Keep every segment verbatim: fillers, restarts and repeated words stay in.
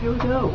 Here we go.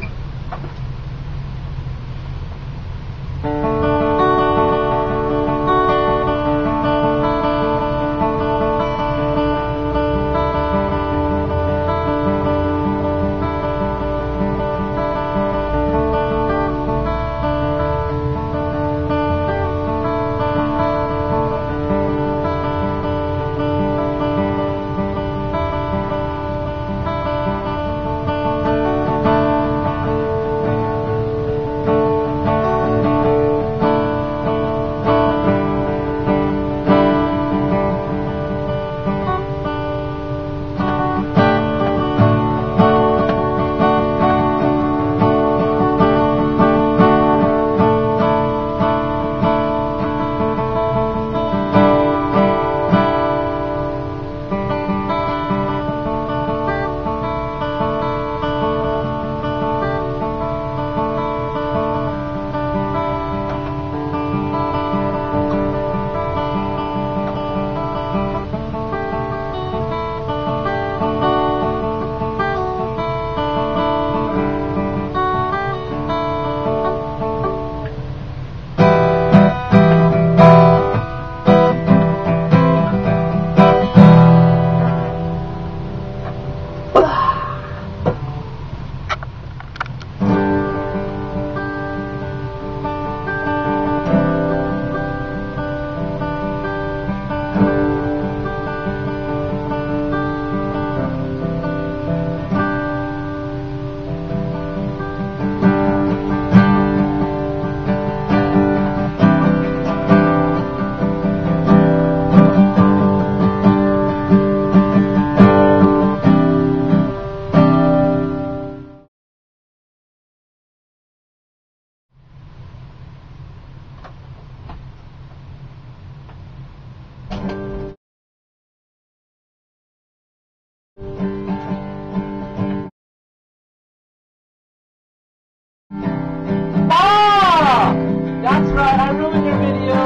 That's right, I ruined your video!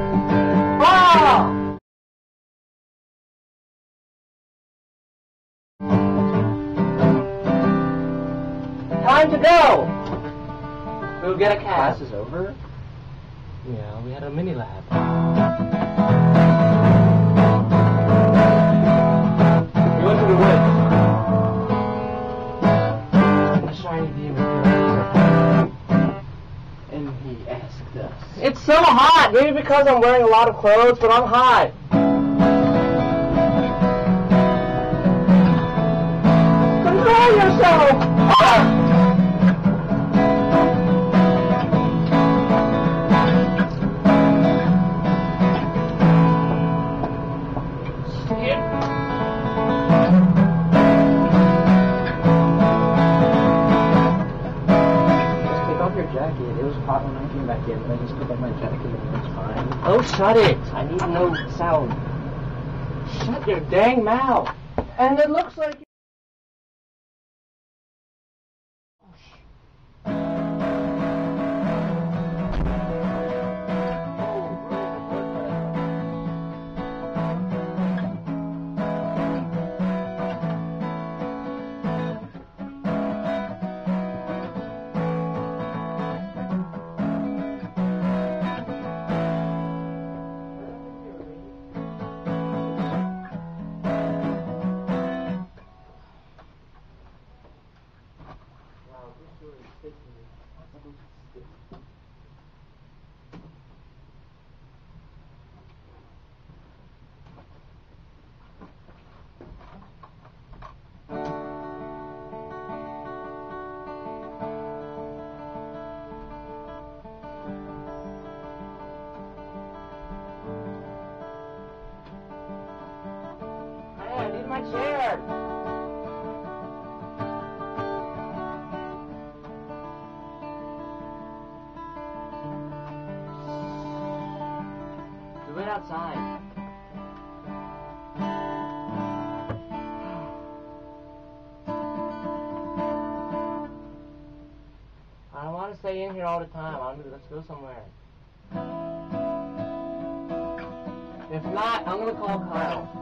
Ah! Time to go! We'll get a cab. Class is over? Yeah, we had a mini lab. We went to the woods. A shiny demon. And he asked us. It's so hot! Maybe because I'm wearing a lot of clothes, but I'm hot. Control yourself! Ah! Jacket. It was hot when I came back in, but I just put on my jacket and it's fine. Oh, shut it! I need no sound. Shut your dang mouth! And it looks like... Hey, I need my chair! Do it outside. I don't want to stay in here all the time. I want to, let's go somewhere. If not, I'm gonna call Kyle.